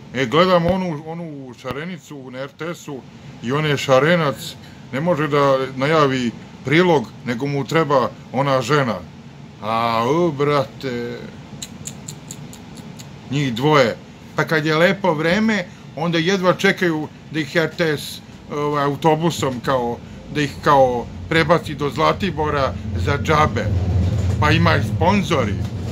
Gledam onu šarenicu na RTS-u i on je šarenac, ne može da najavi prilog, nego mu treba ona žena. Brate, njih dvoje. Pa kad je lepo vreme, onda jedva čekaju da ih RTS autobusom da ih prebaci do Zlatibora za džabe. Pa ima i sponzori.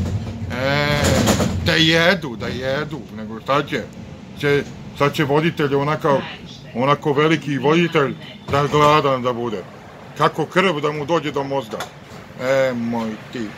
Da jedu, nego šta će? Sad će voditelj, onako veliki voditelj, da gladan da bude. Kako krv da mu dođe do mozga. Moj ti.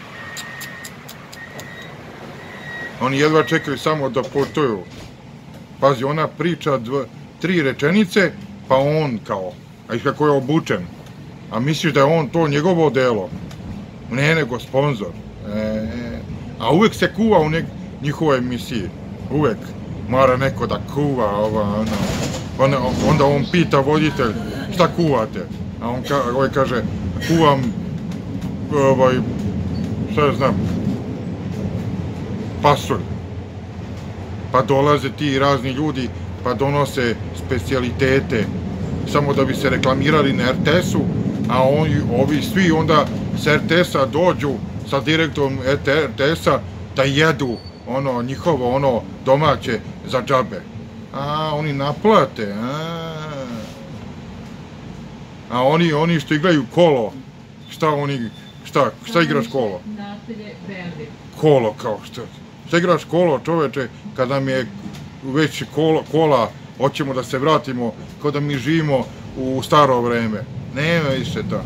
Oni jedva čekaju samo da putuju. Pazi, ona priča 3 rečenice, pa on a i kako je obučen. A misliš da je on to njegovo delo? Ne, nego sponzor. A uvek se kuva u njihovoj emisiji. Uvek. Mora neko da kuva, onda on pita voditelj, šta kuvate? A on kaže, kuvam, šta ja znam, pasulj. Pa dolaze ti razni ljudi, pa donose specijalitete, samo da bi se reklamirali na RTS-u, a ovi svi onda s RTS-a dođu sa direktorom RTS-a da jedu njihovo domaće za džabe. Oni naplate, a oni što igraju kolo, šta igraš kolo? Kolo, kao šta igraš kolo, čoveče, kada nam je već kola, hoćemo da se vratimo, kao da mi živimo u staro vreme. Nema više to.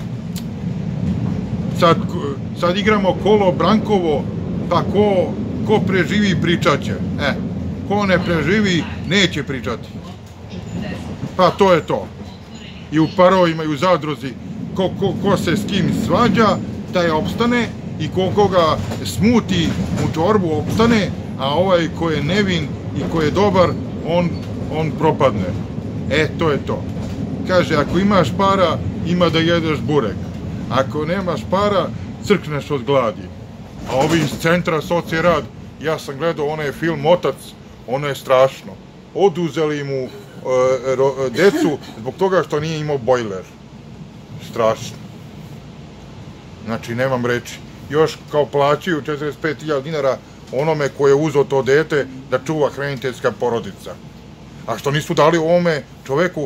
Sad igramo kolo Brankovo, pa ko preživi pričat će. Ko ne preživi, neće pričati. Pa to je to. I u parovima i u zadruzi, ko se s kim svađa, taj opstane, i koga smuti u čorbu opstane, a ovaj ko je nevin i ko je dobar, on propadne. To je to. Kaže, ako imaš para, ima da jedeš burek. Ako nemaš para, crkneš od gladi. A ovi iz Centra Socije rad, ja sam gledao onaj film Otac, ono je strašno. Oduzeli mu decu zbog toga što nije imao bojler. Strašno. Znači, nemam reči. Još kao plaćaju 45.000 dinara onome ko je uzeo to dete da čuva hraniteljska porodica. A što nisu dali ovome čoveku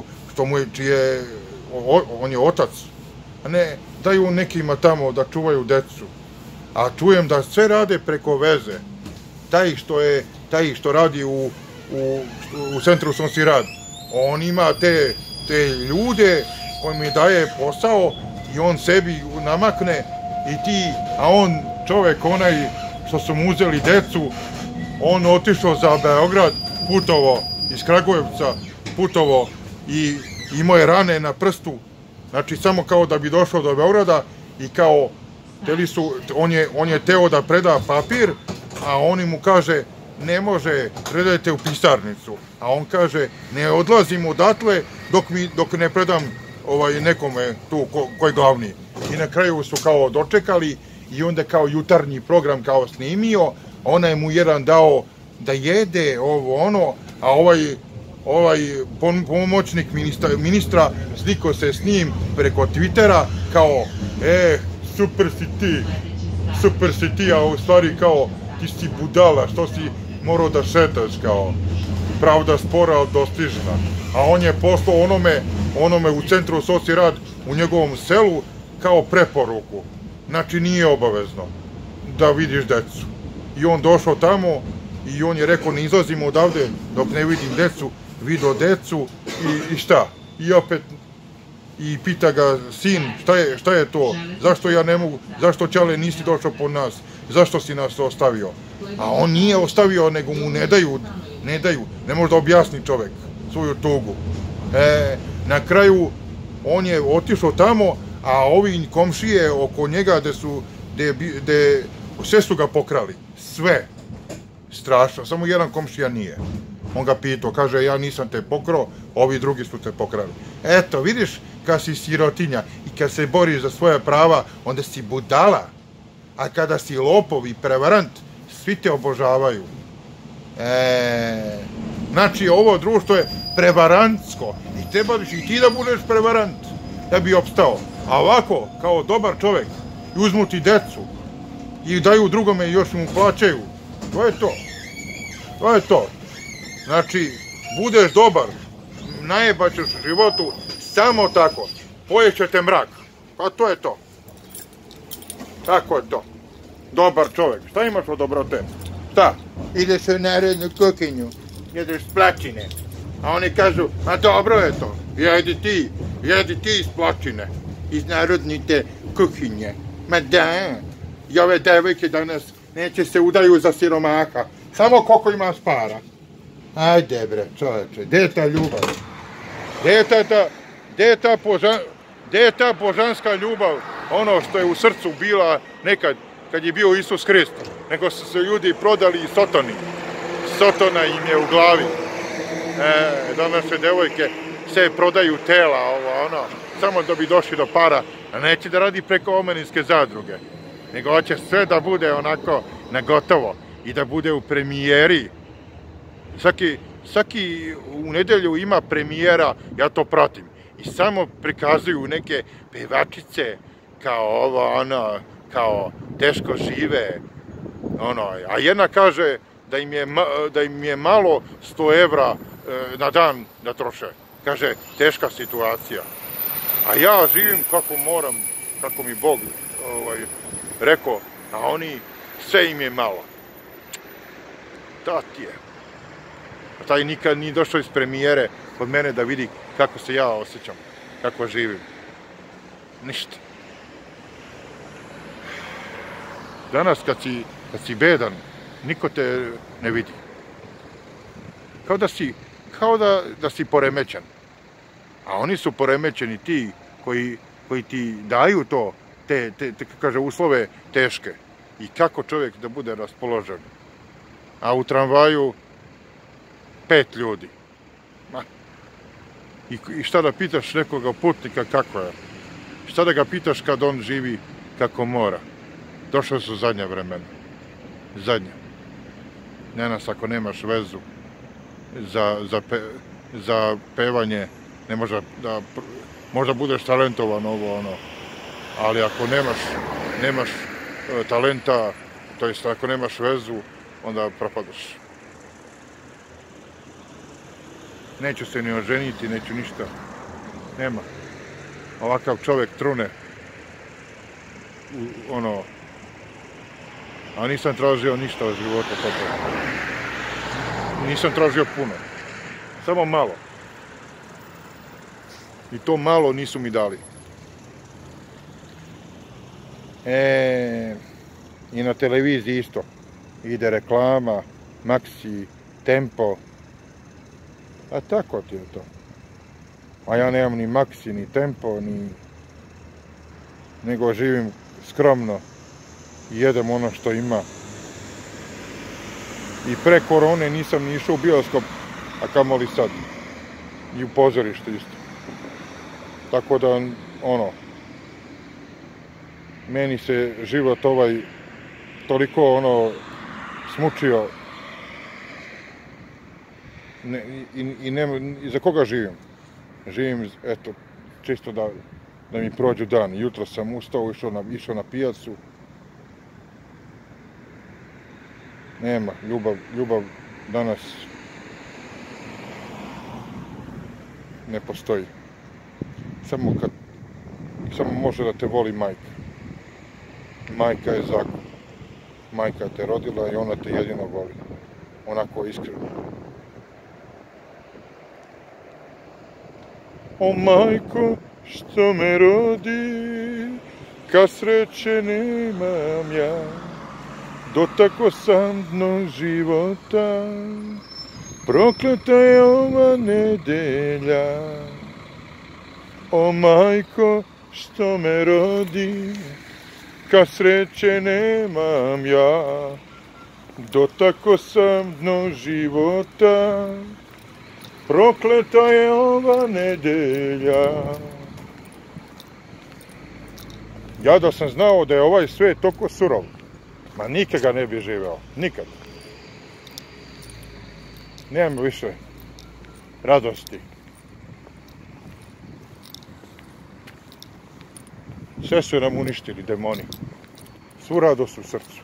on je otac, a ne daju nekima tamo da čuvaju decu. A čujem da sve rade preko veze. Taj što radi u Centru Socije rad, on ima te ljude koji mi daje posao i on sebi namakne a on, čovek onaj što su mu uzeli decu, on otišao za Beograd, putovo iz Kragujevca, putovo i imao je rane na prstu, znači samo kao da bi došao do Beograda i kao, on je teo da preda papir, a oni mu kaže, ne može, predajte u pisarnicu, a on kaže, ne odlazim odatle dok ne predam nekome tu koji je glavni. I na kraju su kao dočekali i onda kao jutarnji program kao snimio, ona je mu jedan dao da jede a ovaj pomoćnik ministra sliko se s njim preko Twittera kao, super si ti, a u stvari kao, ti si budala, što si morao da šetaš kao, pravda spora od dostižna. A on je poslao onome u Centru Socije rad u njegovom selu kao preporuku. Znači nije obavezno da vidiš decu. I on došao tamo i on je rekao, ne izlazimo odavde dok ne vidim decu, vidio decu i šta? I opet, i pita ga sin, šta je to? Zašto ja ne mogu, zašto Ćale nisi došao po nas? Zašto si nas ostavio? A on nije ostavio, nego mu ne daju, ne može da objasni čovek svoju tugu. Na kraju, on je otišao tamo, a ovi komšije oko njega sve su ga pokrali. Sve. Strašno. Samo jedan komšija nije. On ga pitao, kaže, ja nisam te pokrao, ovi drugi su te pokrali. Eto, vidiš, kad si sirotinja i kad se boriš za svoje prava, onda si budala. A kada si lopov i prevarant, svi te obožavaju. Znači, ovo društvo je prevarantsko i trebaš i ti da budeš prevarant da bi opstao. A ovako, kao dobar čovek, uzmu ti decu i daju drugome i još mu plaćaju. To je to. To je to. Znači, budeš dobar, najebaćeš u životu samo tako. Pojeće te mrak. Pa to je to. Tako je to. Dobar čovek. Šta imaš od dobrote? Šta? Ideš u narodnu kuhinju, jedeš plačine. A oni kažu, a dobro je to. Jedi ti iz plačine. Iz narodnite kuhinje. Ma da. I ove devojke danas neće se udaju za siromaha. Samo koliko ima spara. Ajde bre, čoveče, gde je ta ljubav? Gde je ta božanska ljubav? Ono što je u srcu bila nekad, kad je bio Isus Hrist. Nego su se ljudi prodali i Sotoni. Sotona im je u glavi. Današnje devojke se prodaju tela, samo da bi došli do para. A neće da radi preko omladinske zadruge. Nego hoće sve da bude onako na gotovo. I da bude u premijeri. Svaki u nedelju ima premijera, ja to pratim. I samo prikazuju neke pevačice kao kao teško žive. A jedna kaže da im je malo 100 evra na dan da troše. Kaže, teška situacija. A ja živim kako moram, kako mi Bog rekao, a oni, sve im je malo. Da ti je. A taj nikad nije došao iz premijere kod mene da vidi kako se ja osjećam, kako živim. Ništa. Danas kad si bedan, niko te ne vidi. Kao da si poremećen. A oni su poremećeni ti koji ti daju to, te kaže, uslove teške. I kako čovjek da bude raspoložen. A u tramvaju 5 ljudi. I šta da pitaš nekoga putnika kako je? Šta da ga pitaš kad on živi kako mora? Došle su zadnja vremena. Zadnja. Danas ako nemaš vezu za pevanje, ne možda budeš talentovan ali ako nemaš talenta, to jest ako nemaš vezu, onda propadaš. Neću se ni oženiti, neću ništa. Nema. Ovakav čovjek trune. A nisam tražio ništa od života toga. Nisam tražio puno. Samo malo. I to malo nisu mi dali. I na televiziji isto. Ide reklama, Maxi, Tempo. A tako ti je to. A ja nemam ni Maxi, ni Tempo, nego živim skromno i jedem ono što ima. I pre korone nisam ni išao u bioskop, a kamoli sad. I u pozorište isto. Tako da, meni se život toliko smučio. I za koga živim? Živim, eto, čisto da mi prođu dan. Jutro sam ustao, išao na pijacu. Nema, ljubav danas ne postoji. Samo može da te voli majka. Majka je zakon. Majka te rodila i ona te jedino voli. Onako iskreno. O majko, što me rodi, kad sreće nemam ja, dotako sam dno života, prokleta je ova nedelja. O majko, što me rodi, kad sreće nemam ja, dotako sam dno života, prokleta je ova nedelja. Ja da sam znao da je ovaj svet toliko surov, ma nikad ga ne bi živeo, nikad. Nemamo više radosti. Sve su nam uništili demoni. Svu radost u srcu.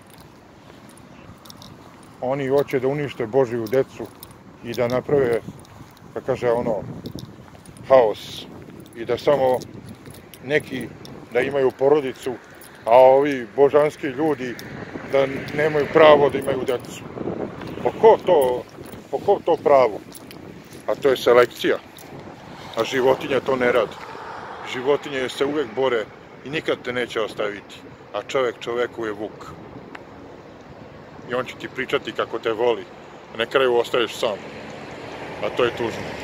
Oni hoće da unište Božiju decu i da naprave, da kaže haos. I da samo neki da imaju porodicu, a ovi božanski ljudi da nemaju pravo da imaju decu. Po ko to pravo? A to je selekcija. A životinje to ne rade. Životinje se uvek bore i nikad te neće ostaviti. A čovek čoveku je vuk. I on će ti pričati kako te voli. A na kraju ostaješ sam. A to je tužno.